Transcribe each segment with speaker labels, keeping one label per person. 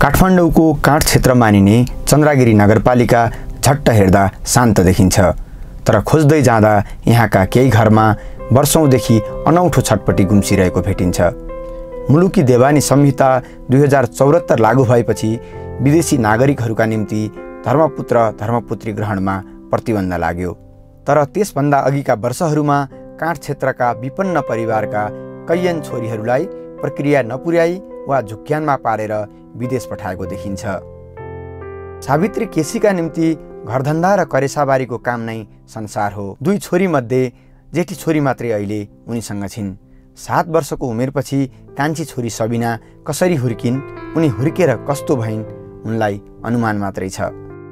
Speaker 1: काठमाडौँको काठ क्षेत्र मानिने चन्द्रगिरी नगरपालिका झट्ट हेर्दा शान्त देखिन्छ, तर खोज्दै जाँदा यहाँका केही घरमा वर्षौंदेखि अनौठो छटपटी गुम्सिरहेको भेटिन्छ। मुलुकी देवानी संहिता 2074 लागू भएपछि विदेशी नागरिकहरूका निम्ति धर्मपुत्र धर्मपुत्री ग्रहणमा प्रतिबन्ध लाग्यो। तर त्यसभन्दा अघिका वर्षहरूमा काठ क्षेत्रका विपन्न परिवारका कैयन छोरीहरूलाई प्रक्रिया नपुर्याई वा झुक्क्यानमा पारेर विदेश पठाएको देखिन्छ। सावित्री केसीका निम्ति घरधन्दा र करेसाबारीको काम नै संसार हो। 2 छोरी मध्ये जेठी छोरी मात्रै अहिले उनीसँग छिन्। 7 वर्षको उमेरपछि कान्छी छोरी सबिना कसरी हुर्किन्, उनी हुर्केर कस्तो भइन्, उनलाई अनुमान मात्रै छ।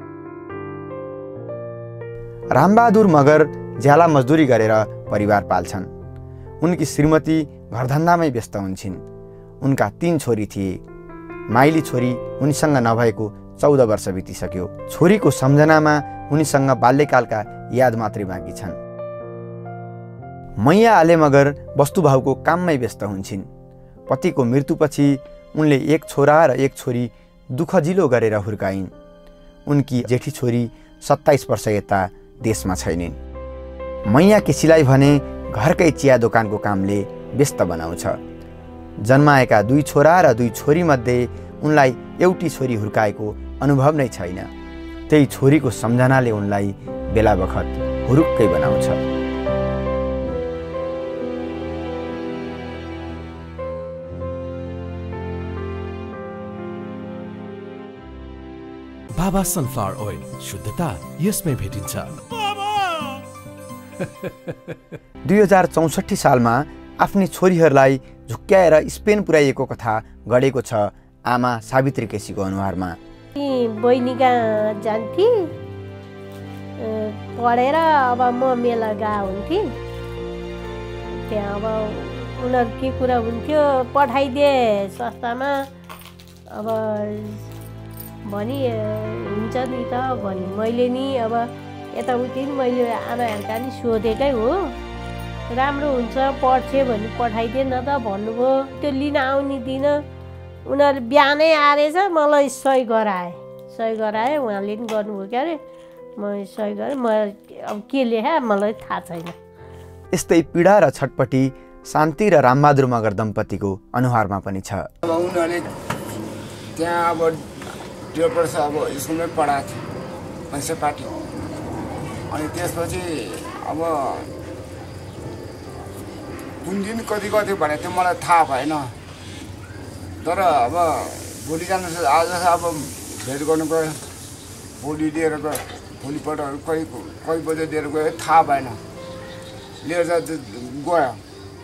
Speaker 1: रामबहादुर मगर ज्याला मजदुरी गरेर परिवार पाल्छन्। उनकी श्रीमती घरधन्दामै व्यस्त हुन्छन्। उनका 3 छोरी थिए। माइली छोरी उनीसँग नभएको 14 वर्ष बितिसक्यो। छोरीको सम्झनामा उनीसँग बाल्यकालका याद मात्रै बाँकी छन्। मैया आले मगर वस्तुभाउको काममै व्यस्त हुन्छन्। पतिको मृत्युपछि उनले 1 छोरा र 1 छोरी दुःखजिलो गरेर हुर्काइन्। उनकी जेठी छोरी 27 वर्ष यता देशमा छैनिन्। मैया केसीलाई भने घरकै चिया दोकानको कामले व्यस्त बनाउँछ। जन्माएका 2 छोरा र 2 छोरी मध्ये उनलाई एउटी छोरी हुर्काएको अनुभव नै छैन। त्यही छोरीको सम्झनाले उनलाई बेला बखत हुरुक्कै बनाउँछ।
Speaker 2: बाबा सनफ्लावर ओइल, शुद्धता यसमै भेटिन्छ।
Speaker 1: 2064 सालमा आफ्नी छोरीहरूलाई झुक्क्याएर स्पेन पुर्याइएको कथा गढेको छ आमा सावित्री केसीको अनुहारमा।
Speaker 3: बहिनीका जान्थे पढेर, अब म मेला गए हुन्थेँ। त्यहाँ अब उनीहरू के कुरा हुन्थ्यो, पठाइदिए सस्तामा, अब भनी हुन्छ नि त भनी मैले नि अब यताउति मैले आमाहरूका नि सोधेकै हो। राम्रो हुन्छ पढ्छ भने पठाइदिए न त भन्नुभयो। त्यो लिन आउने दिन उनीहरू बिहानै आएछ, मलाई सही गराए उहाँले पनि गर्नुभयो क्या अरे। म सही गरेँ। म अब के लेखा मलाई थाहा छैन।
Speaker 1: यस्तै पीडा र छटपटी शान्ति र रामबहादुर मगर दम्पतिको अनुहारमा पनि छ।
Speaker 4: उनीहरूले त्यहाँ अब 1.5 वर्ष अब स्कुलमै पढाएको थियो म्युनिसिपालिटी। अनि त्यसपछि अब कुन दिन कति भने त्यो मलाई थाहा भएन। तर अब भोलि जानु आज अब भेट गर्नु गयो। भोलि लिएर गयो। भोलिपल्टहरू कति बजे लिएर गयो थाहा भएन। लिएर गयो।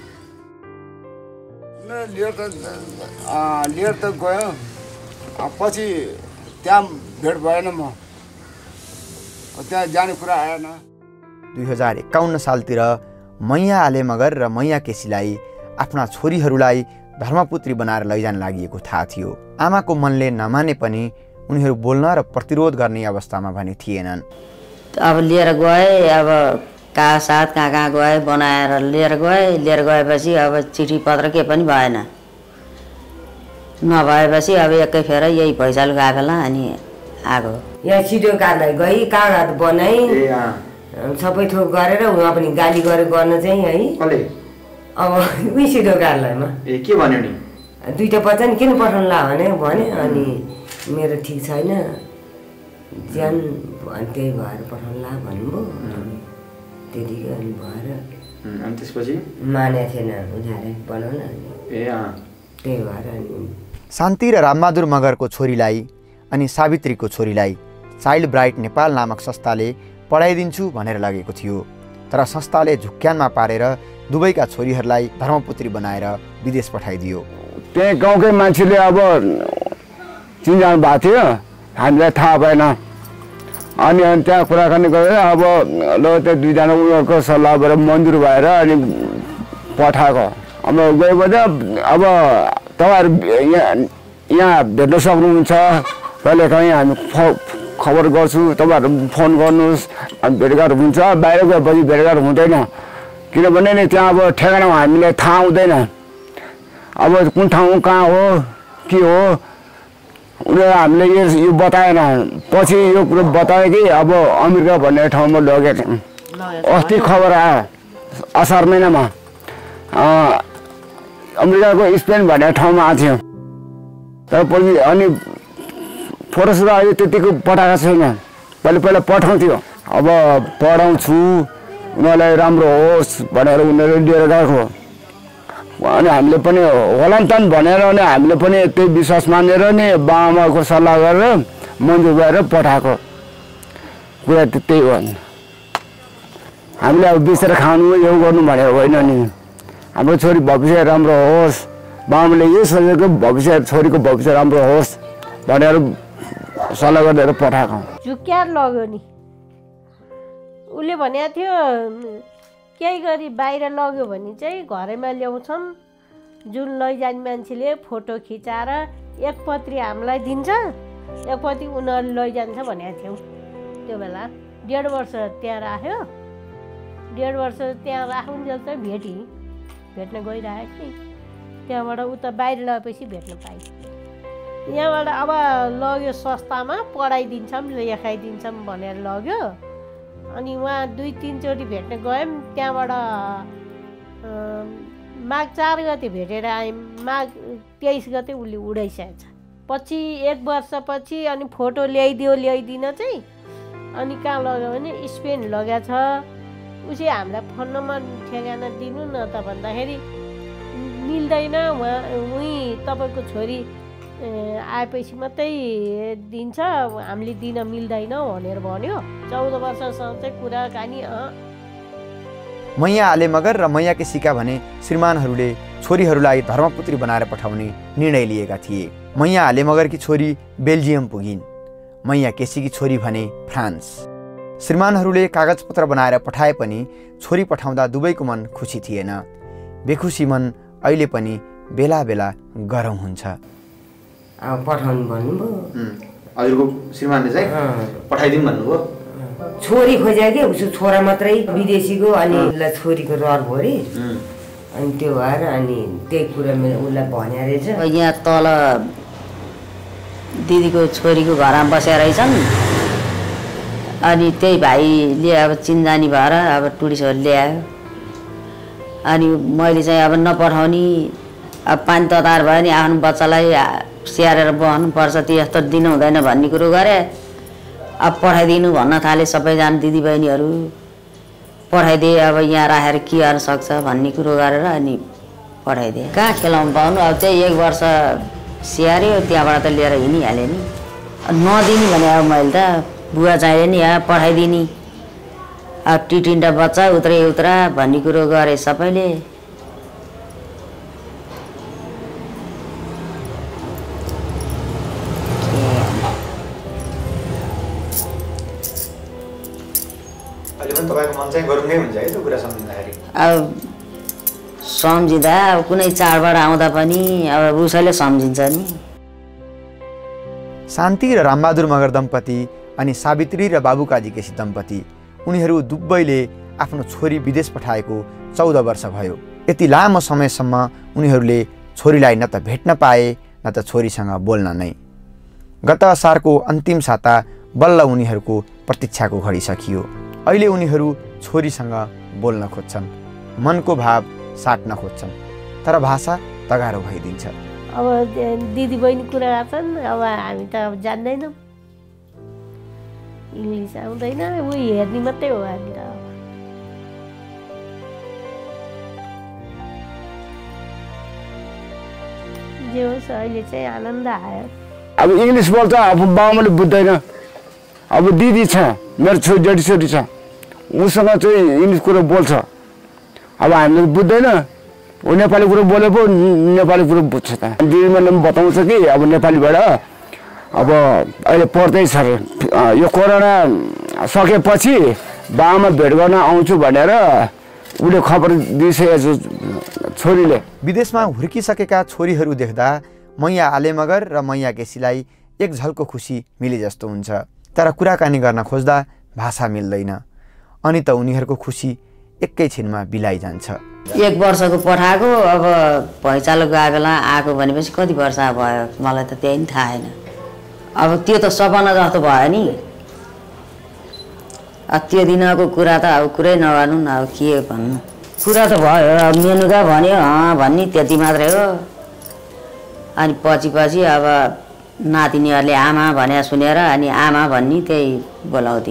Speaker 4: लिएर त गयो। पछि त्यहाँ भेट भएन। म त्यहाँ जाने कुरा आएन।
Speaker 1: 2051 सालतिर मैया आले मगर र मैया केसीलाई आफ्ना छोरीहरूलाई धर्मपुत्री बनाएर लैजान लागि थाहा थियो। आमाको मनले नमाने पनि उनीहरू बोल्न र प्रतिरोध गर्ने अवस्थामा भने थिएनन्।
Speaker 5: अब लिएर गए, अब साथ कहाँ गए, बनाएर लिएर गएपछि अब चिठी पत्र के पनि भएन। नभएपछि अब एकै फेर यही पैसा गएको बेला अनि आएको।
Speaker 6: यहाँ छिटो कागज गई, कागज बनाई, सबै थोक गरेर उहाँ पनि गाली गर्न चाहिँ है। अब उही छिटो कार्यालयमा
Speaker 1: के भन्यो नि,
Speaker 6: 2टा बच्चा नि किन पठाउनु ला भने अनि मेरो ठिक छैन ज्यान, त्यही भएर पठाउनु ला भन्नुभयो। त्यतिकै अनि भएर
Speaker 1: अनि त्यसपछि
Speaker 6: माने थिएन उनीहरूले बनाउन। त्यही भएर अनि
Speaker 1: शान्ति र रामबहादुर मगरको छोरीलाई अनि सावित्रीको छोरीलाई चाइल्ड ब्राइट नेपाल नामक संस्थाले पढाइदिन्छु भनेर लगेको थियो। तर संस्थाले झुक्क्यानमा पारेर दुवैका छोरीहरूलाई धर्मपुत्री बनाएर विदेश पठाइदियो।
Speaker 4: त्यही गाउँकै मान्छेले अब चिन्जानु भएको थियो, हामीलाई थाहा भएन। अनि त्यहाँ कुराकानी गरेर अब ल त्यो 2 जना उनीहरूको सल्लाह भएर मन्जुर भएर अनि पठाएको। अब गएपछि अब तपाईँहरू यहाँ भेट्न सक्नुहुन्छ, कहिलेकाहीँ हामी खबर गर्छु, तपाईँहरू फोन गर्नुहोस्, भेटघाट हुन्छ। बाहिर गएपछि भेटघाट हुँदैन, किनभने नि त्यहाँ अब ठेगाना हामीलाई थाहा हुँदैन। अब कुन ठाउँ कहाँ हो के हो उनीहरू हामीले यो बताएन। पछि यो कुरो बतायो कि अब अमेरिका भन्ने ठाउँमा लगेको अस्ति खबर आयो असार महिनामा अमेरिकाको स्पेन भन्ने ठाउँमा आएको थियो। तर पछि अनि फोटोसोटो अहिले त्यतिको पठाएको छैन। पहिला पठाउँथ्यो। अब पढाउँछु उनीहरूलाई राम्रो होस् भनेर उनीहरू लिएर गएको। अनि हामीले पनि होला नि त भनेर अनि हामीले पनि त्यही विश्वास मानेर नि बाबाआमाको सल्लाह गरेर मन्जुर गरेर पठाएको कुरा त्यही हो। हामीले अब बेचेर खानु यो गर्नु भनेर होइन नि। हाम्रो छोरी भविष्य राम्रो होस् बाबाले यो सोचेको भविष्य छोरीको भविष्य राम्रो होस् भनेर सल्लाह गरेर पठाएको।
Speaker 3: झुक्याएर लग्यो नि उसले भनेको थियो केही गरी बाहिर लग्यो भने चाहिँ घरैमा ल्याउँछौँ। जुन लैजाने मान्छेले फोटो खिचाएर एक पत्री हामीलाई दिन्छ एक पत्री उनीहरूले लैजान्छ भनेको थियौँ। त्यो बेला 1.5 वर्ष त्यहाँ राख्यो। 1.5 वर्ष त्यहाँ राखुन्जेल चाहिँ भेट्न गइरहेको थिएँ। त्यहाँबाट उता बाहिर लगेपछि भेट्न पाएँ। यहाँबाट अब लग्यो सस्तामा पढाइदिन्छौँ लेखाइदिन्छौँ भनेर लग्यो। अनि उहाँ 2-3 चोटि भेट्न गयौँ। त्यहाँबाट माघ 4 गते भेटेर आयौँ। माघ 23 गते उसले उडाइसकेको छ। पछि 1 वर्षपछि अनि फोटो ल्याइदिन चाहिँ अनि कहाँ लग्यो भने स्पेन लगेको छ। उसले हामीलाई फोन नम्बर ठेगाना दिनु न त भन्दाखेरि मिल्दैन उहीँ तपाईँको छोरी आएपछि मात्रै दिन्छ हामीले दिन मिल्दैन भनेर भन्यो। 14 वर्षसम्म चाहिँ कुराकानी
Speaker 1: मैया आलेमगर र मैया केसीका भने श्रीमानहरूले छोरीहरूलाई धर्मपुत्री बनाएर पठाउने निर्णय लिएका थिए। मैया आलेमगरकी छोरी बेल्जियम पुगिन्। मैया केसीकी छोरी भने फ्रान्स। श्रीमानहरूले कागजपत्र बनाएर पठाए पनि छोरी पठाउँदा दुवैको मन खुसी थिएन। बेखुसी मन अहिले पनि बेला बेला गरौँ हुन्छ।
Speaker 6: अब पठाउनु भन्नुभयो।
Speaker 1: हजुरको श्रीमानले चाहिँ पठाइदिउँ भन्नुभयो।
Speaker 6: छोरी खोज्यो कि उसको छोरा मात्रै विदेशीको अनि उसलाई छोरीको रहर भयो अरे। अनि त्यो भएर अनि त्यही कुरा उसलाई भन्या रहेछ।
Speaker 5: यहाँ तल दिदीको छोरीको घरमा बसेर रहेछन्। अनि त्यही भाइले अब चिन्जानी भएर अब टुरिस्टहरू ल्यायो। अनि मैले चाहिँ अब नपठाउने अब पानी ततार भयो नि आफ्नो बच्चालाई स्याहारेर बस्नुपर्छ त्यस्तो दिनु हुँदैन भन्ने कुरो गरेँ। अब पठाइदिनु भन्न थाले सबैजना दिदीबहिनीहरू पठाइदिए। अब यहाँ राखेर के गर्न सक्छ भन्ने कुरो गरेर अनि पठाइदिएँ। कहाँ खेलाउनु पाउनु अब त्यही 1 वर्ष स्याहार्यो त्यहाँबाट त लिएर हिँडिहालेँ नि। नदिने भने अब मैले त बुवा चाहियो नि यहाँ पठाइदिने। अब टिटिन्टा बच्चा उत्रा भन्ने कुरो गरे सबैले। अब सम्झिँदा अब कुनै चाडबाड आउँदा पनि अब उसैले सम्झिन्छ नि।
Speaker 1: शान्ति र रामबहादुर मगर दम्पति अनि सावित्री र बाबुकाजी केसी दम्पति उनीहरू दुवैले आफ्नो छोरी विदेश पठाएको 14 वर्ष भयो। यति लामो समयसम्म उनीहरूले छोरीलाई न त भेट्न पाए न त छोरीसँग बोल्न नै। गत असारको अन्तिम साता बल्ल उनीहरूको प्रतीक्षाको घडी सकियो। अहिले उनीहरू छोरीसँग बोल्न खोज्छन्, मनको भाव साट्न खोज्छन्, तर भाषा तगारो भइदिन्छ।
Speaker 3: अब दिदी बहिनी कुरा गर्छन् अब हामी त अब जान्दैनौँ। इङ्ग्लिस आउँदैन ऊ हेर्ने मात्रै हो हामी त। जे होस् अहिले चाहिँ आनन्द आयो।
Speaker 4: अब इङ्ग्लिस बोल्छ अब बाबाले बुझ्दैन। अब दिदी छ मेरो जेठी छोरी छ उसँग चाहिँ इङ्ग्लिस कुरो बोल्छ। अब हामीले बुझ्दैन। ऊ नेपाली कुरो बोले पो नेपाली कुरो बुझ्छ त। दिदीले पनि बताउँछ कि अब नेपालीबाट अब अहिले पढ्दैछ अरे। यो कोरोना सकेपछि बाबामा भेट गर्न आउँछु भनेर उसले खबर दिइसकेको छोरीले।
Speaker 1: विदेशमा हुर्किसकेका छोरीहरू देख्दा मैया आलेमगर र मैया केसीलाई एक झल्को खुसी मिले जस्तो हुन्छ। तर कुराकानी गर्न खोज्दा भाषा मिल्दैन। अनि त उनीहरूको खुसी एकैछिनमा बिलाइ जान्छ।
Speaker 5: 1 वर्षको पठाएको अब भैँचालो गए बेला आएको भनेपछि कति वर्ष भयो मलाई त त्यही पनि थाहा छैन। अब त्यो त सपना जस्तो भयो नि। त्यो दिनको कुरा त अब कुरै नगर्नु न, अब के भन्नु। कुरा त भयो, अब मेनुका भन्यो भन्ने त्यति मात्रै हो। अनि पछि अब नातिनीहरूले आमा भने सुनेर अनि आमा भन्ने त्यही बोलाउँथे।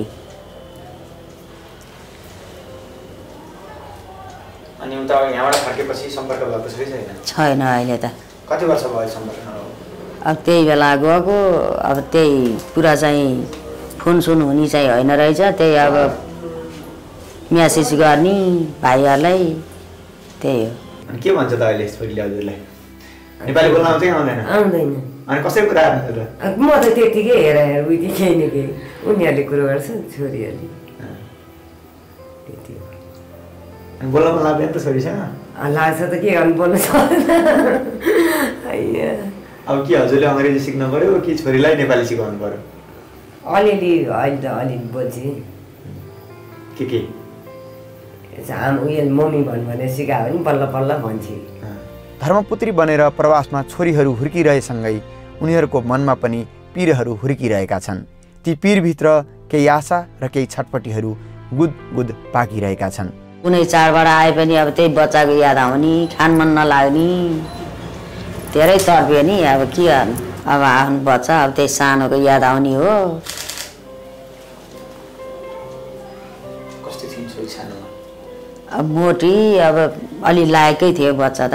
Speaker 1: अनि उता यहाँबाट फर्केपछि सम्पर्क भएको
Speaker 5: छैन अहिले त।
Speaker 1: कति वर्ष भयो सम्पर्क नभएको?
Speaker 5: अब त्यही बेला गएको, अब त्यही कुरा चाहिँ फोन सुन हुने चाहिँ होइन रहेछ। त्यही अब म्यासेज गर्ने भाइहरूलाई, त्यही हो।
Speaker 1: अनि के भन्छ त अहिले छोरीले हजुरलाई? नेपाली बोल्न आउँछ कि आउँदैन?
Speaker 6: आउँदैन।
Speaker 1: अनि कसरी कुरा गर्नु त?
Speaker 6: म त त्यतिकै हेर उति केही न केही उनीहरूले कुरो गर्छ छोरीहरूले, त्यति हो।
Speaker 1: अनि बोल्न मन लाग्दैन त छोरीसँग?
Speaker 6: लाग्छ त के गर्नु, बोल्नु सक्दैन।
Speaker 1: अब के हजुरले अङ्ग्रेजी सिक्नु पर्यो कि छोरीलाई नेपाली सिकाउनु पर्यो?
Speaker 6: अलिअलि अहिले त अलिअलि बोल्छु।
Speaker 1: के
Speaker 6: उयो मम्मी भन्नु भने सिकायो भने बल्ल बल्ल भन्छ।
Speaker 1: धर्मपुत्री बनेर प्रवासमा छोरीहरू हुर्किरहेसँगै उनीहरूको मनमा पनि पीरहरू हुर्किरहेका छन्। ती पीरभित्र केही आशा र केही छटपटीहरू गुद पाकिरहेका छन्।
Speaker 5: कुनै चाडबाड आए पनि अब त्यही बच्चाको याद आउने, खान मन नलाग्ने, धेरै तर्पियो नि। अब के गर्नु, अब आफ्नो बच्चा अब त्यही सानोको याद आउने हो।
Speaker 1: कस्तो थियो छोरी सानोमा?
Speaker 5: अब मोटी, अब अलि लायकै थियो बच्चा त।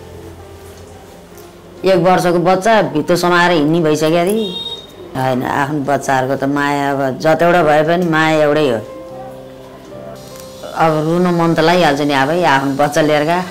Speaker 5: 1 वर्षको बच्चा भित्तो समाएर हिँड्ने भइसक्यो थिएँ। होइन, आफ्नो बच्चाहरूको त माया अब जतिवटा भए पनि माया एउटै हो। अब रुनु मन त लागिहाल्छ नि, अब आफ्नो बच्चा लिएर गए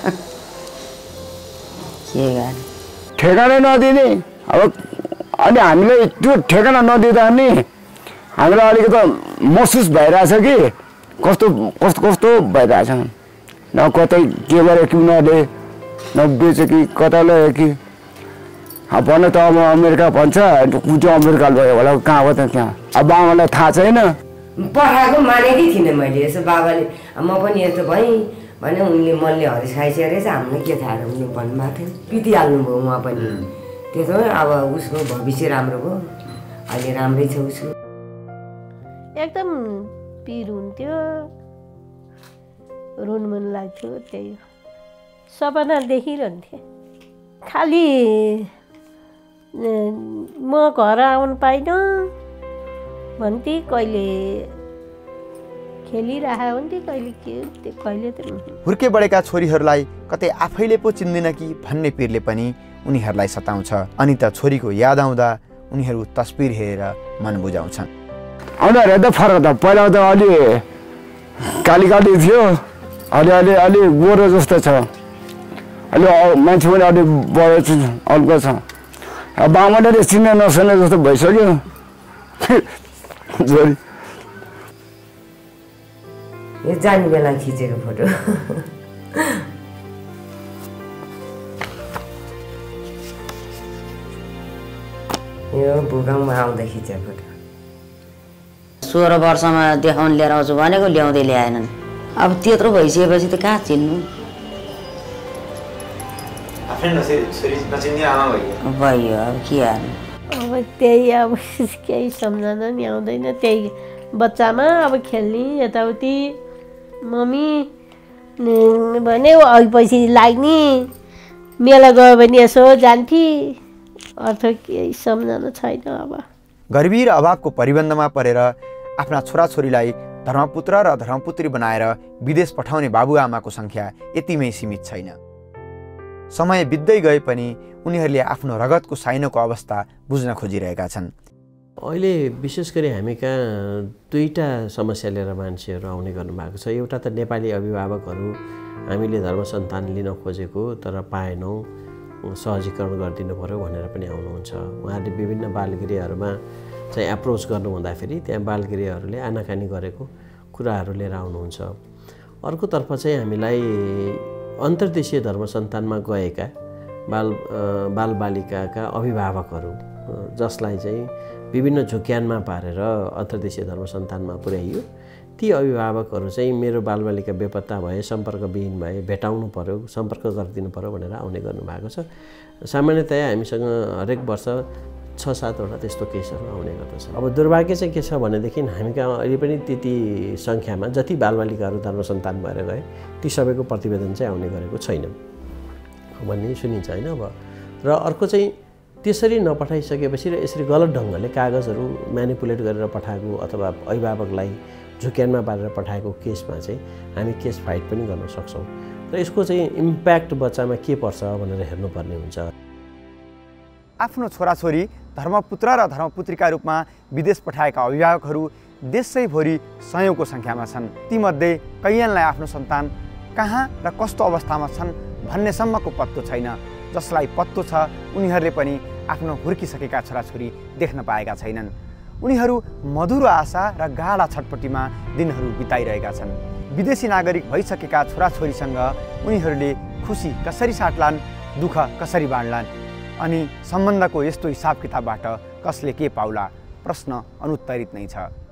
Speaker 5: के गर्ने।
Speaker 4: ठेगाना नदिने अब, अनि हामीले त्यो ठेगाना नदिँदा नि हामीलाई अलिकति महसुस भइरहेछ कि कस्तो कस्तो कस्तो भइरहेछ। न कतै के गरे कि उनीहरूले, न बेच्यो कि कता ल्यायो कि। भन त अब अमेरिका भन्छ, कुन अमेरिका भयो होला, कहाँ हो त त्यहाँ। अब बाबालाई थाहा छैन।
Speaker 6: पठाएको मानेकै थिइनँ मैले। यसो बाबाले म पनि यस्तो भएँ भने उनले मनले हरिस खाइसकेको रहेछ, हामीलाई के थाहा र उनले भन्नुभएको थियो। पिटिहाल्नुभयो उहाँ पनि। त्यसो भए अब उसको भविष्य राम्रो भयो, अहिले राम्रै छ उसको।
Speaker 3: एकदम पिर हुन्थ्यो, रुन मन लाग्थ्यो। त्यही सपना देखिरहन्थेँ। खालि म घर आउनु पाइनँ भन्थे, कहिले खेलिरहेको हुन्थे, कहिले त।
Speaker 1: हुर्के बढेका छोरीहरूलाई कतै आफैले पो चिन्दैन कि भन्ने पिरले पनि उनीहरूलाई सताउँछ। अनि त छोरीको याद आउँदा उनीहरू तस्बिर हेरेर मन बुझाउँछन्।
Speaker 4: आउँदा हेर्दा फरक त, पहिला त अलि काली थियो, अलि गोरो जस्तो छ, अलि मान्छे पनि अलि बढो अर्को छ। अब बाबाले चिन्ने नसुने जस्तो भइसक्यो छोरी।
Speaker 6: यो जाने बेला खिचेको फोटो। यो भूकम्पमा आउँदा खिचेको फोटो।
Speaker 5: 16 वर्षमा देखाउन लिएर आउँछु भनेको ल्याउँदै ल्याएनन्। अब त्यत्रो भइसकेपछि त कहाँ चिन्नु। भयो अब के गर्नु।
Speaker 3: अब त्यही अब केही सम्झना नि आउँदैन। त्यही बच्चामा अब खेल्ने यताउति, मम्मी भने पछि लाग्ने, मेला गयो भने यसो जान्थे। अर्थ केही सम्झना छैन। अब
Speaker 1: गरिबी र अभावको परिबन्धमा परेर आफ्ना छोराछोरीलाई धर्मपुत्र र धर्मपुत्री बनाएर विदेश पठाउने बाबुआमाको सङ्ख्या यतिमै सीमित छैन। समय बित्दै गए पनि उनीहरूले आफ्नो रगतको साइनोको अवस्था बुझ्न खोजिरहेका छन्।
Speaker 7: अहिले विशेष गरी हामी कहाँ 2टा समस्या लिएर मान्छेहरू आउने गर्नुभएको छ। एउटा त नेपाली अभिभावकहरू हामीले धर्म सन्तान लिन खोजेको तर पाएनौँ, सहजीकरण गरिदिनु पर्यो भनेर पनि आउनुहुन्छ। उहाँहरूले विभिन्न बालगृहहरूमा चाहिँ एप्रोच गर्नु हुँदाखेरि त्यहाँ बालगृहहरूले आनाकानी गरेको कुराहरू लिएर आउनुहुन्छ। अर्कोतर्फ चाहिँ हामीलाई अन्तर्देशीय धर्म सन्तानमा गएका बालबालिकाका अभिभावकहरू जसलाई चाहिँ विभिन्न झुक्यानमा पारेर अन्तर्देशीय धर्म सन्तानमा पुर्याइयो, ती अभिभावकहरू चाहिँ मेरो बालबालिका बेपत्ता भए, सम्पर्कविहीन भए, भेटाउनु पर्यो, सम्पर्क गरिदिनु पर्यो भनेर आउने गर्नुभएको छ। सामान्यतया हामीसँग हरेक वर्ष 6-7वटा त्यस्तो केसहरू आउने गर्दछ। अब दुर्भाग्य चाहिँ के छ भनेदेखि हामी कहाँ अहिले पनि त्यति सङ्ख्यामा जति बालबालिकाहरू धर्म सन्तान भएर गए ती सबैको प्रतिवेदन चाहिँ आउने गरेको छैन भन्ने सुनिन्छ होइन। अब र अर्को चाहिँ त्यसरी नपठाइसकेपछि र यसरी गलत ढङ्गले कागजहरू म्यानिपुलेट गरेर पठाएको अथवा अभिभावकलाई झुक्यानमा पारेर पठाएको केसमा चाहिँ हामी केस फाइट पनि गर्न सक्छौँ र यसको चाहिँ इम्प्याक्ट बच्चामा के पर्छ भनेर हेर्नुपर्ने हुन्छ।
Speaker 1: आफ्नो छोराछोरी धर्मपुत्र र धर्मपुत्रीका रूपमा विदेश पठाएका अभिभावकहरू देशैभरि सयौँको सङ्ख्यामा छन्। तीमध्ये कैयनलाई आफ्नो सन्तान कहाँ र कस्तो अवस्थामा छन् भन्नेसम्मको पत्तो छैन। जसलाई पत्तो छ उनीहरूले पनि आफ्नो हुर्किसकेका छोराछोरी देख्न पाएका छैनन्। उनीहरू मधुरो आशा र गाढा छटपट्टिमा दिनहरू बिताइरहेका छन्। विदेशी नागरिक भइसकेका छोराछोरीसँग उनीहरूले खुसी कसरी साट्लान्, दुःख कसरी बाँड्लान् अनि सम्बन्धको यस्तो हिसाब किताबबाट कसले के पाउला, प्रश्न अनुत्तरित नै छ।